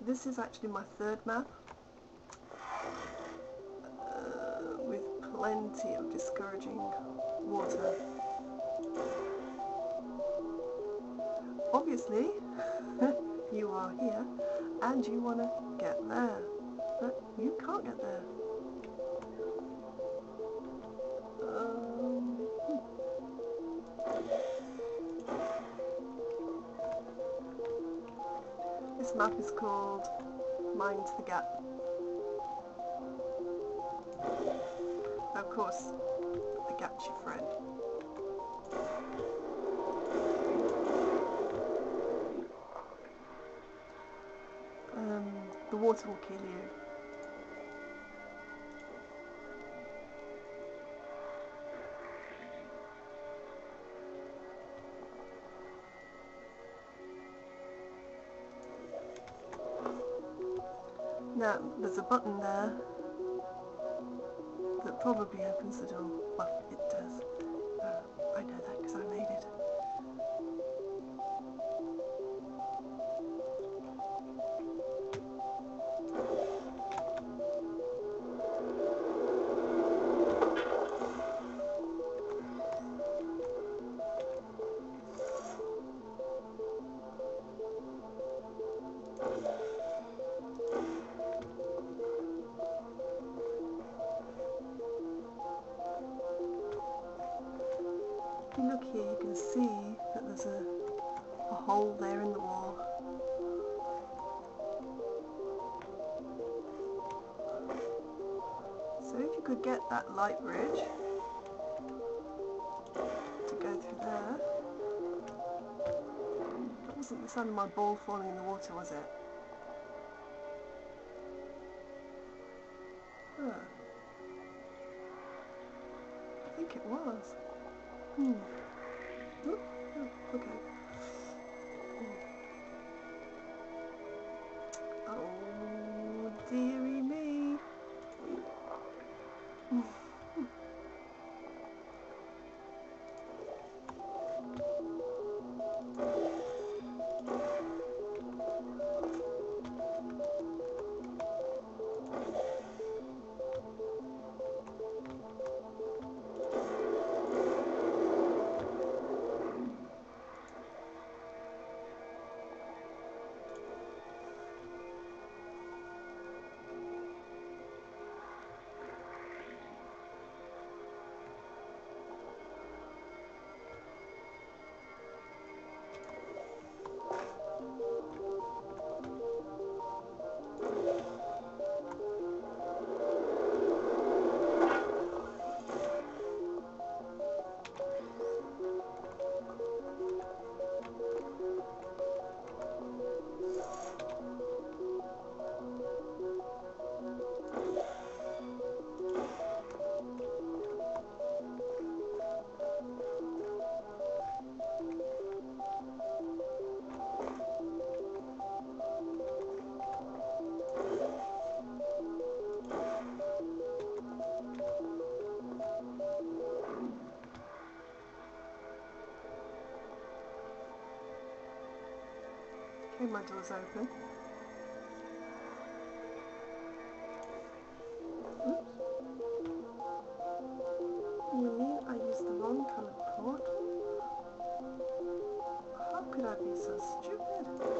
this is actually my third map, with plenty of discouraging water. Obviously, you are here and you want to get there, but you can't get there. This map is called Mind the Gap. Of course, the gap's your friend. The water will kill you. Now, there's a button there that probably opens the door. Well, it does. I know that because I made it. If you look here, you can see that there's a hole there in the wall. So if you could get that light bridge to go through there. That wasn't the sound of my ball falling in the water, was it? Huh. I think it was. Oh, okay. Oh, dearie me. Okay, my door's open. Oops. You mean I used the wrong coloured cord? How could I be so stupid?